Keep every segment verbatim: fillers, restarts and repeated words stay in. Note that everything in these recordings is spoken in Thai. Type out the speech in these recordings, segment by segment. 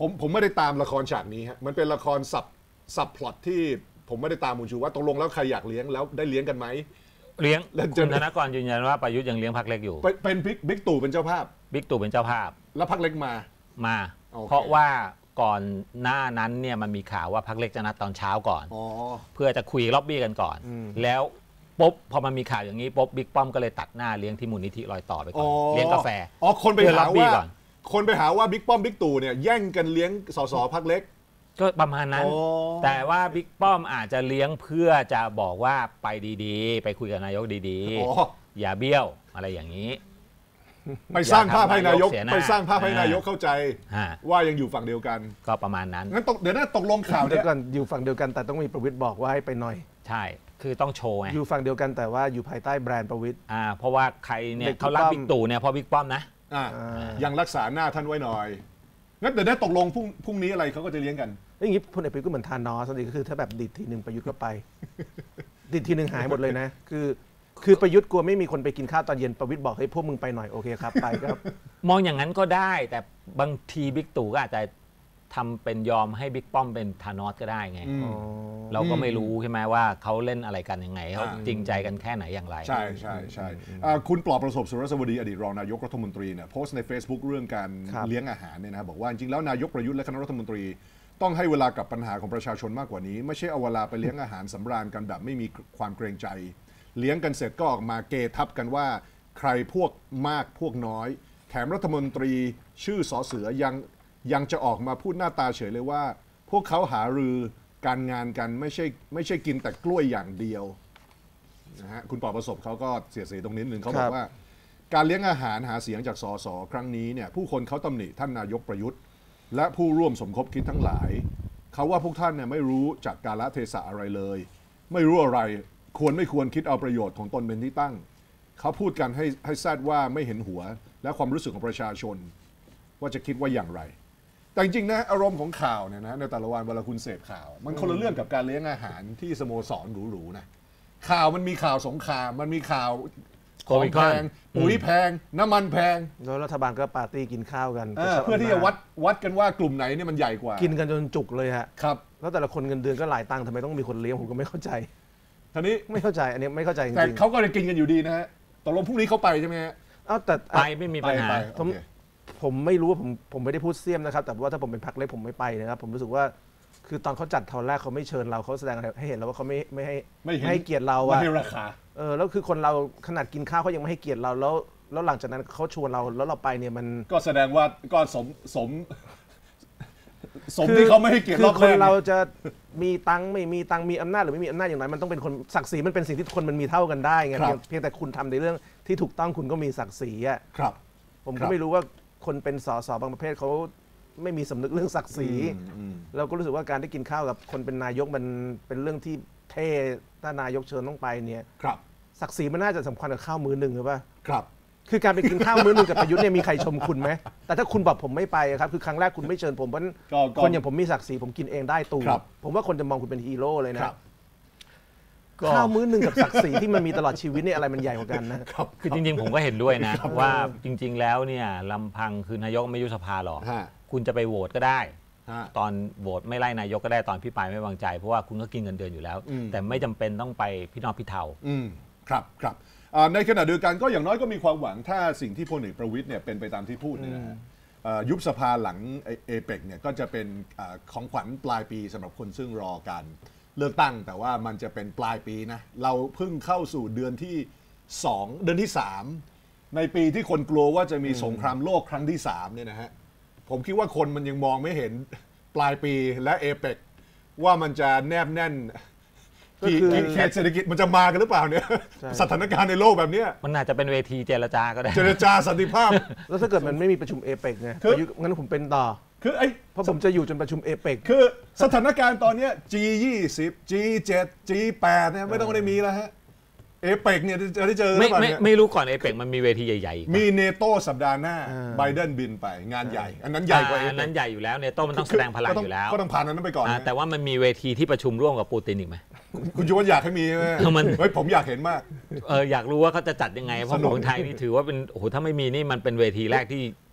ผมผมไม่ได้ตามละครฉากนี้ฮะมันเป็นละครสับสับพล็อตที่ผมไม่ได้ตามมูลชูว่าตกลงแล้วใครอยากเลี้ยงแล้วได้เลี้ยงกันไหมเลี้ยงคุณธนกรยืนยันว่าประยุทธ์ยังเลี้ยงพรรคเล็กอยู่เป็นบิ๊กตู่เป็นเจ้าภาพบิ๊กตู่เป็นเจ้าภาพแล้วพรรคเล็กมามาเพราะว่าก่อนหน้านั้นเนี่ยมันมีข่าวว่าพรรคเล็กจะนัดตอนเช้าก่อนเพื่อจะคุยล็อบบี้กันก่อนแล้วปุ๊บพอมันมีข่าวอย่างนี้ปุ๊บบิ๊กป้อมก็เลยตัดหน้าเลี้ยงที่มูลนิธิรอยต่อไปก่อนเลี้ยงกาแฟอ๋อคนไปหาว่าคนไปหาว่าบิ๊กป้อมบิ๊กตู่เนี่ยแย่งกันเลี้ยงสสพรรคเล็กก็ประมาณนั้นแต่ว่าบิ๊กป้อมอาจจะเลี้ยงเพื่อจะบอกว่าไปดีๆไปคุยกับนายกดีๆอย่าเบี้ยวอะไรอย่างนี้ไปสร้างภาพให้นายกไปสร้างภาพให้นายกเข้าใจว่ายังอยู่ฝั่งเดียวกันก็ประมาณนั้นงั้นเดี๋ยวน่าตกลงข่าวเดียวกันอยู่ฝั่งเดียวกันแต่ต้องมีประวิตรบอกว่าให้ไปหน่อยใช่คือต้องโชว์ไงอยู่ฝั่งเดียวกันแต่ว่าอยู่ภายใต้แบรนด์ประวิตรอ่าเพราะว่าใครเนี่ยเขารักบิ๊กตู่เนี่ยเพราะบิ๊กป้อมนะอ่ายังรักษาหน้าท่านไว้หน่อยงั้นเดี๋ยวได้ตกลงพรุ่งพรุ่งนี้อะไรเขาก็จะเลี้ยงกันอย่างนี้พลเอกประยุทธ์ก็เหมือนทานอสนี่ก็คือถ้าแบบดิดทีหนึ่งประยุทธ์ก็ไปดิดทีหนึ่งหายหมดเลยนะคือคือประยุทธ์กลัวไม่มีคนไปกินข้าวตอนเย็นประวิตรบอกให้พวกมึงไปหน่อยโอเคครับไปครับมองอย่างนั้นก็ได้แต่บางทีบิ๊กตู่ก็อาจจะทำเป็นยอมให้บิ๊กป้อมเป็นธานอสก็ได้ไงเราก็ไม่รู้ใช่ไหมว่าเขาเล่นอะไรกันยังไงเขาจริงใจกันแค่ไหนอย่างไรใช่ใช่ใช่คุณปลอบประสบสุรสวัสดีอดีตรองนายกรัฐมนตรีเนี่ยโพสต์ใน Facebook เรื่องการเลี้ยงอาหารเนี่ยนะบอกว่าจริงแล้วนายกประยุทธ์และคณะรัฐมนตรีต้องให้เวลากับปัญหาของประชาชนมากกว่านี้ไม่ใช่เอาเวลาไปเลี้ยงอาหารสำราญกันแบบไม่มีความเกรงใจเลี้ยงกันเสร็จก็ออกมาเกทับกันว่าใครพวกมากพวกน้อยแถมรัฐมนตรีชื่อสอเสือยังยังจะออกมาพูดหน้าตาเฉยเลยว่าพวกเขาหารือการงานกันไม่ใช่ไม่ใช่กินแต่กล้วยอย่างเดียวนะฮะคุณปอประสบเขาก็เสียดสีตรงนี้หนึ่งเขาบอกว่าการเลี้ยงอาหารหาเสียงจากสสครั้งนี้เนี่ยผู้คนเขาตำหนิท่านนายกประยุทธ์และผู้ร่วมสมคบคิดทั้งหลายเขาว่าพวกท่านเนี่ยไม่รู้จักกาลเทศะอะไรเลยไม่รู้อะไรควรไม่ควรคิดเอาประโยชน์ของตนเป็นที่ตั้งเขาพูดกันให้ให้แซดว่าไม่เห็นหัวและความรู้สึกของประชาชนว่าจะคิดว่าอย่างไรแต่จริงๆนะอารมณ์ของข่าวเนี่ยนะในแต่ละวันเวลาคุณเสพข่าวมันคนละเรื่องกับการเลี้ยงอาหารที่สโมสรหรูๆนะข่าวมันมีข่าวสงครามมันมีข่าวของแพงปุ๋ยแพงน้ำมันแพงแล้วรัฐบาลก็ปาร์ตี้กินข้าวกันเพื่อที่จะวัดวัดกันว่ากลุ่มไหนเนี่ยมันใหญ่กว่ากินกันจนจุกเลยฮะครับแล้วแต่ละคนเงินเดือนก็หลายตังค์ทำไมต้องมีคนเลี้ยงผมก็ไม่เข้าใจทีนี้ไม่เข้าใจอันนี้ไม่เข้าใจจริงๆแต่เขาก็จะกินกันอยู่ดีนะฮะตกลงพรุ่งนี้เขาไปใช่ไหมฮะอ้าวแต่ไปไม่มีปัญหาผมผมไม่รู้ว่าผมผมไม่ได้พูดเสี้ยมนะครับแต่ว่าถ้าผมเป็นพรรคเล็กผมไม่ไปนะครับผมรู้สึกว่าคือตอนเขาจัดตอนแรกเขาไม่เชิญเราเขาแสดงให้เห็นแล้วว่าเขาไม่ไม่ให้ไม่ให้เกียรติเราอะไม่ให้ราคาเออแล้วคือคนเราขนาดกินข้าวเขายังไม่ให้เกียรติเราแล้วแล้วหลังจากนั้นเขาชวนเราแล้วเราไปเนี่ยมันก็แสดงว่าก็สมสมสมที่เขาไม่ให้เกียรติเราคนเราจะมีตังไม่มีตังมีอำนาจหรือไม่มีอำนาจอย่างไรมันต้องเป็นคนศักดิ์ศรีมันเป็นสิ่งที่คนมันมีเท่ากันได้ไงเพียงแต่คุณทำในเรื่องที่ถูกต้องคุณก็มีศักดิ์ศรีอ่ะครับผมก็ไม่รู้ว่าคนเป็นสสบางประเภทเขาไม่มีสำนึกเรื่องศักดิ์ศรีเราก็รู้สึกว่าการได้กินข้าวกับคนเป็นนายกมันเป็นเรื่องที่เท่ถ้านายกเชิญต้องไปเนี่ยศักดิ์ศรีมันน่าจะสำคัญกับข้าวมื้อหนึ่งหรือเปล่าครับคือการไปกินข้าวมื้อหนึ่งกับประยุทธ์เนี่ยมีใครชมคุณไหมแต่ถ้าคุณบอกผมไม่ไปครับคือครั้งแรกคุณไม่เชิญผมเพราะคนอย่างผมมีศักดิ์ศรีผมกินเองได้ตูผมว่าคนจะมองคุณเป็นฮีโร่เลยนะข้าวมื้อหนึ่งกับศักดิ์ศรีที่มันมีตลอดชีวิตเนี่ยอะไรมันใหญ่กว่ากันนะคือจริงๆผมก็เห็นด้วยนะว่าจริงๆแล้วเนี่ยลำพังคือนายกไม่ยุบสภาหรอกคุณจะไปโหวตก็ได้ตอนโหวตไม่ไล่นายกก็ได้ตอนพี่ปายไม่วางใจเพราะว่าคุณก็กินเงินเดือนอยู่แล้วแต่ไม่จำเป็นต้องไปพี่นอพี่เทาครับครับในขณะเดียวกันก็อย่างน้อยก็มีความหวังถ้าสิ่งที่พลเอกประวิตรเนี่ยเป็นไปตามที่พูดเนี่ยนะยุบสภาหลังเอเปกเนี่ยก็จะเป็นของขวัญปลายปีสำหรับคนซึ่งรอการเลือกตั้งแต่ว่ามันจะเป็นปลายปีนะเราเพิ่งเข้าสู่เดือนที่สองเดือนที่สามในปีที่คนกลัวว่าจะมีสงครามโลกครั้งที่สามเนี่ยนะฮะผมคิดว่าคนมันยังมองไม่เห็นปลายปีและเอเปกว่ามันจะแนบแน่นที่เศรษฐกิจมันจะมากันหรือเปล่าเนี่ยสถานการณ์ในโลกแบบนี้มันอาจจะเป็นเวทีเจรจาก็ได้เจรจาสันติภาพแล้วถ้าเกิดมันไม่มีประชุมเอเปกเนี่ยงั้นผมเป็นต่อคือไอ้เพราะผมจะอยู่จนประชุมเอเปกคือสถานการณ์ตอนนี้ จี ยี่สิบ จี เจ็ด จี แปดเนี่ยไม่ต้องได้มีแล้วฮะเอเปกเนี่ยจะได้เจอไม่ไม่ไม่รู้ก่อนเอเปกมันมีเวทีใหญ่ๆมีเนโต้สัปดาห์หน้าไบเดนบินไปงานใหญ่อันนั้นใหญ่กว่าอันนั้นใหญ่อยู่แล้วเนโต้มันต้องแสดงพลังอยู่แล้วก็ต้องผ่านอันนั้นไปก่อนแต่ว่ามันมีเวทีที่ประชุมร่วมกับปูตินอีกไหมคุณชวนอยากให้มีไหมเฮ้ยผมอยากเห็นมากเอออยากรู้ว่าเขาจะจัดยังไงเพราะของไทยนี่ถือว่าเป็นโอ้โหถ้าไม่มีนี่มันเป็นเวทีแรกที่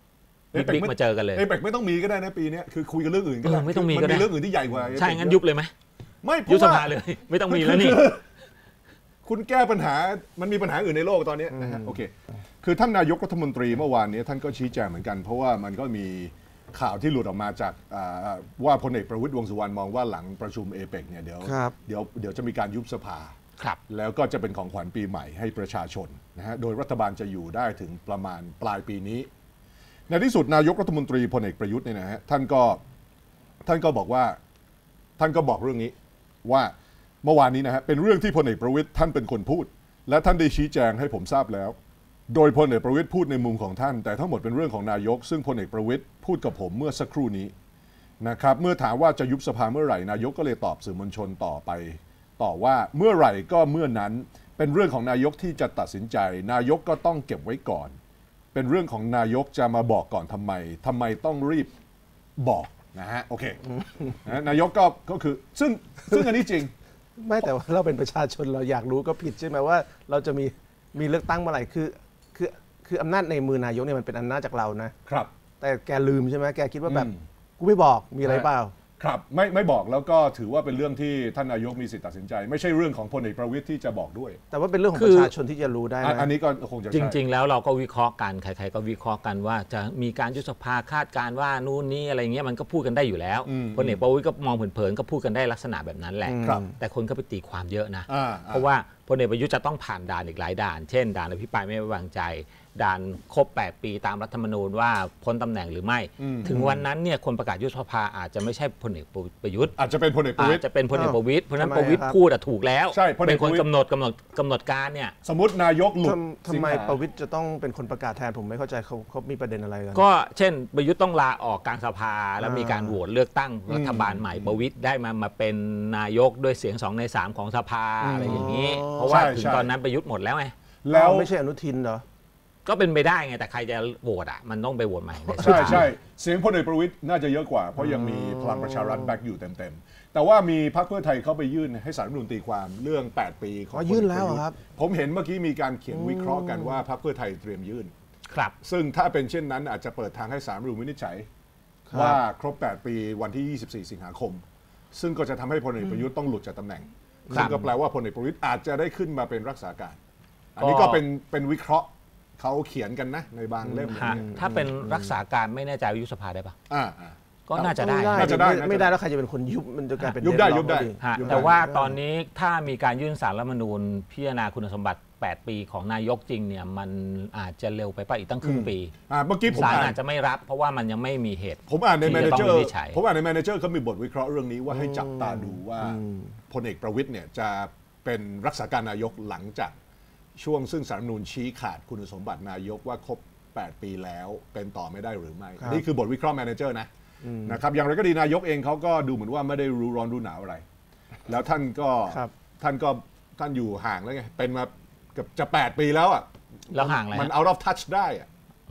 บิ๊กๆมาเจอกันเลยเอเปกไม่ต้องมีก็ได้นะปีนี้คือคุยกันเรื่องอื่นก็ได้ไม่ต้องมีก็ได้เรื่องอื่นที่ใหญ่กว่าใช่งั้นยุบเลยไหมไม่ยุบสภาเลยไม่ต้องมีแล้วนี่คุณแก้ปัญหามันมีปัญหาอื่นในโลกตอนนี้นะฮะโอเคคือท่านนายกรัฐมนตรีเมื่อวานนี้ท่านก็ชี้แจงเหมือนกันเพราะว่ามันก็มีข่าวที่หลุดออกมาจากว่าพลเอกประวิตรวงษ์สุวรรณมองว่าหลังประชุมเอเปกเนี่ยเดี๋ยวเดี๋ยวเดี๋ยวจะมีการยุบสภาแล้วก็จะเป็นของขวัญปีใหม่ให้ประชาชนนะฮะโดยรัฐบาลจะอยู่ได้ถึงประมาณปลายปีนี้ในที่สุดนายกรัฐมนตรีพลเอกประยุทธ์เนี่ยนะฮะท่านก็ท่านก็บอกว่าท่านก็บอกเรื่องนี้ว่าเมื่อวานนี้นะฮะเป็นเรื่องที่พลเอกประวิตรท่านเป็นคนพูดและท่านได้ชี้แจงให้ผมทราบแล้วโดยพลเอกประวิตรพูดในมุมของท่านแต่ทั้งหมดเป็นเรื่องของนายกซึ่งพลเอกประวิตรพูดกับผมเมื่อสักครู่นี้นะครับเมื่อถามว่าจะยุบสภาเมื่อไหร่นายกก็เลยตอบสื่อมวลชนต่อไปต่อว่าเมื่อไหร่ก็เมื่อนั้นเป็นเรื่องของนายกที่จะตัดสินใจนายกก็ต้องเก็บไว้ก่อนเป็นเรื่องของนายกจะมาบอกก่อนทำไมทำไมต้องรีบบอกนะฮะโอเคนายกก็ก็คือซึ่งซึ่งอันนี้จริงไม่แต่ว่าเราเป็นประชาชนเราอยากรู้ก็ผิดใช่ไหมว่าเราจะมีมีเลือกตั้งเมื่อไหร่คือคือคืออำนาจในมือนายกเนี่ยมันเป็นอำนาจจากเรานะครับแต่แกลืมใช่ไหมแกคิดว่าแบบกูไม่บอกมีอะไรเปล่าครับไม่ไม่บอกแล้วก็ถือว่าเป็นเรื่องที่ท่านนายกมีสิทธิตัดสินใจไม่ใช่เรื่องของพลเอกประวิตรที่จะบอกด้วยแต่ว่าเป็นเรื่องของประชาชนที่จะรู้ได้นะอันนี้ก็คงจะจริงๆแล้วเราก็วิเคราะห์กันใครๆก็วิเคราะห์กันว่าจะมีการยุบสภาคาดการว่านู่นนี่อะไรเงี้ยมันก็พูดกันได้อยู่แล้วพลเอกประวิตรก็มองเผินๆก็พูดกันได้ลักษณะแบบนั้นแหละแต่คนก็ไปตีความเยอะนะเพราะว่าพลเอกประยุทธ์จะต้องผ่านด่านอีกหลายด่านเช่นด่านอภิปรายไม่ไว้วางใจด่านครบแปดปีตามรัฐธรรมนูญว่าพ้นตำแหน่งหรือไม่ถึงวันนั้นเนี่ยคนประกาศยุบสภาอาจจะไม่ใช่พลเอกประยุทธ์อาจจะเป็นพลเอกประวิตรอาจจะเป็นพลเอกประวิตรเพราะนั้นประวิตรพูดถูกแล้วเป็นคนกำหนดกำหนดกำหนดการเนี่ยสมมตินายกหลุดทำไมประวิตรจะต้องเป็นคนประกาศแทนผมไม่เข้าใจเขาเขามีประเด็นอะไรกันก็เช่นประยุทธ์ต้องลาออกกลางสภาแล้วมีการโหวตเลือกตั้งรัฐบาลใหม่ประวิตรได้มามาเป็นนายกด้วยเสียงสองในสามของสภาอะไรอย่างนี้เพราะว่าถึงตอนนั้นประยุทธ์หมดแล้วไงแล้วไม่ใช่อนุทินเหรอก็เป็นไปได้ไงแต่ใครจะโหวตอ่ะมันต้องไปโหวตใหม่ใช่ใช่เสียงพลเอกประวิตรน่าจะเยอะกว่าเพราะยังมีพลังประชารัฐแบ็กอยู่เต็มๆแต่ว่ามีพรรคเพื่อไทยเข้าไปยื่นให้ศาลรัฐธรรมนูญตีความเรื่องแปดปีของยื่นแล้วครับผมเห็นเมื่อกี้มีการเขียนวิเคราะห์กันว่าพรรคเพื่อไทยเตรียมยื่นครับซึ่งถ้าเป็นเช่นนั้นอาจจะเปิดทางให้ศาลรัฐธรรมนูญวินิจฉัยว่าครบแปดปีวันที่ยี่สิบสี่สิงหาคมซึ่งก็จะทำให้พลเอกประยุทธ์ต้องหลุดจากตำแหน่งซึ่งก็แปลว่าพลเอกประวิตรอาจจะได้ขึ้นมาเป็นรักษาการอันนี้ก็เป็นเป็นวิเคราะห์เขาเขียนกันนะในบางเล่มถ้าเป็นรักษาการไม่แน่ใจยุบสภาได้ปะอ่าก็น่าจะได้น่าจะได้ไม่ได้แล้วใครจะเป็นคนยุบมันจะกลายเป็นยุบได้ยุบได้แต่ว่าตอนนี้ถ้ามีการยื่นสารรัฐธรรมนูญพิจารณาคุณสมบัติแปดปีของนายกจริงเนี่ยมันอาจจะเร็วไปป่ะอีกตั้งครึ่งปีเมื่อกี้ผมศาลอาจจะไม่รับเพราะว่ามันยังไม่มีเหตุผมอ่านในแมเนเจอร์ผมอ่านในแมเนเจอร์เขามีบทวิเคราะห์เรื่องนี้ว่าให้จับตาดูว่าพลเอกประวิตรเนี่ยจะเป็นรักษาการนายกหลังจากช่วงซึ่งสารรัฐธรรมนูญชี้ขาดคุณสมบัตินายกว่าครบแปดปีแล้วเป็นต่อไม่ได้หรือไม่นี่คือบทวิเคราะห์แมเนเจอร์นะนะครับอย่างไรก็ดีนายกเองเขาก็ดูเหมือนว่าไม่ได้รู้ร้อนรู้หนาวอะไรแล้วท่านก็ท่านก็ท่านอยู่ห่างแล้วไงเป็นมาเกือบจะแปดปีแล้วอ่ะแล้วห่างอะไรมัน out of touch ได้อ่ะ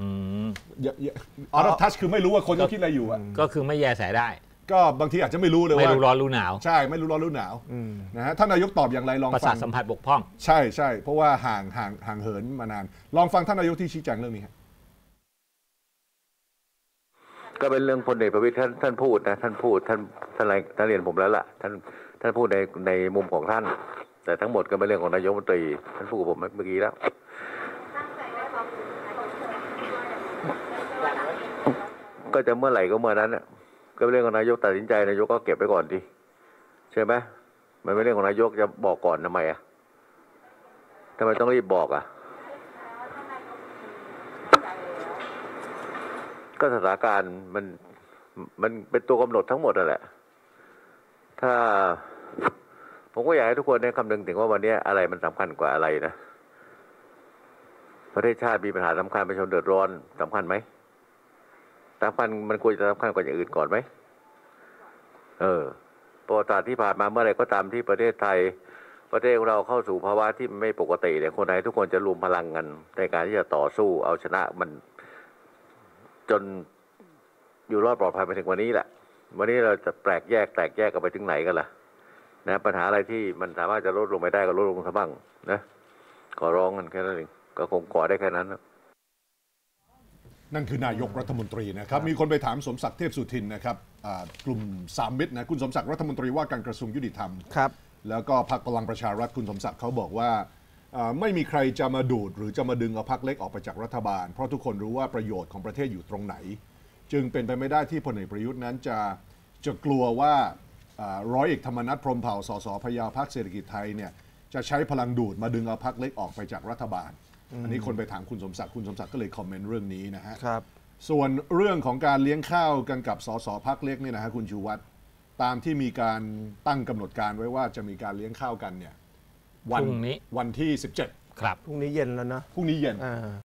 out of touch คือไม่รู้ว่าคนเขาคิดอะไรอยู่อ่ะก็คือไม่แยแสได้ก็บางทีอาจจะไม่รู้เลยว่าไม่รู้ร้อนรู้หนาวใช่ไม่รู้ร้อนรู้หนาวนะฮะท่านนายกตอบอย่างไรลองฟังประสาทสัมผัสบกพร่องใช่ใช่เพราะว่าห่างห่างห่างเหินมานานลองฟังท่านนายกที่ชี้แจงเรื่องนี้ครับก็เป็นเรื่องพลเอกประวิตรท่านท่านพูดนะท่านพูดท่านท่านอะไรท่านเรียนผมแล้วล่ะท่านท่านพูดในในมุมของท่านแต่ทั้งหมดก็เป็นเรื่องของนายกรัฐมนตรีท่านพูดกับผมเมื่อกี้แล้วก็จะเมื่อไหร่ก็เมื่อนั้นอ่ะก็เป็นเรื่องของนายกตัดสินใจนายกก็เก็บไว้ก่อนดิใช่ไหมมันเป็นเรื่องของนายกจะบอกก่อนทำไมอ่ะทำไมต้องรีบบอกอ่ะก็สถานการณ์มันมันเป็นตัวกำหนดทั้งหมดนั่นแหละถ้าผมก็อยากให้ทุกคนได้คำนึงถึงว่าวันนี้อะไรมันสำคัญกว่าอะไรนะประเทศชาติมีปัญหาสำคัญประชาชนเดือดร้อนสำคัญไหมสำคัญมันควรจะสำคัญกว่าอย่างอื่นก่อนไหมเออประวัติศาสตร์ที่ผ่านมาเมื่อไรก็ตามที่ประเทศไทยประเทศของเราเข้าสู่ภาวะที่ไม่ปกติเนี่ยคนไทยทุกคนจะรวมพลังกันในการที่จะต่อสู้เอาชนะมันจนอยู่รอดปลอดภัยไปถึงวันนี้แหละวันนี้เราจะแปลกแยกแตกแยกกันไปถึงไหนกันล่ะนะปัญหาอะไรที่มันสามารถจะลดลงไปได้ก็ลดลงซะบ้างนะขอร้องกันแค่นั้นเองก็คงขอได้แค่นั้นนะนั่นคือนายกรัฐมนตรีนะครับมีคนไปถามสมศักดิ์เทพสุทินนะครับกลุ่มสามมิตรนะคุณสมศักดิ์รัฐมนตรีว่าการกระทรวงยุติธรรมครับแล้วก็พรรคพลังประชารัฐคุณสมศักดิ์เขาบอกว่าไม่มีใครจะมาดูดหรือจะมาดึงเอาพรรคเล็กออกไปจากรัฐบาลเพราะทุกคนรู้ว่าประโยชน์ของประเทศอยู่ตรงไหนจึงเป็นไปไม่ได้ที่พลเอกประยุทธ์นั้นจะจะกลัวว่าร้อยเอกธรรมนัฐพรหมเผ่าสสพยาพรรคเศรษฐกิจไทยเนี่ยจะใช้พลังดูดมาดึงเอาพรรคเล็กออกไปจากรัฐบาลอันนี้คนไปถามคุณสมศักดิ์คุณสมศักดิ์ก็เลยคอมเมนต์เรื่องนี้นะฮะครับส่วนเรื่องของการเลี้ยงข้าวกันกับสสพรรคเล็กเนี่ยนะฮะคุณชูวัฒน์ตามที่มีการตั้งกำหนดการไว้ว่าจะมีการเลี้ยงข้าวกันเนี่ยวันนี้วันที่สิบเจ็ดครับพรุ่งนี้เย็นแล้วนะพรุ่งนี้เย็น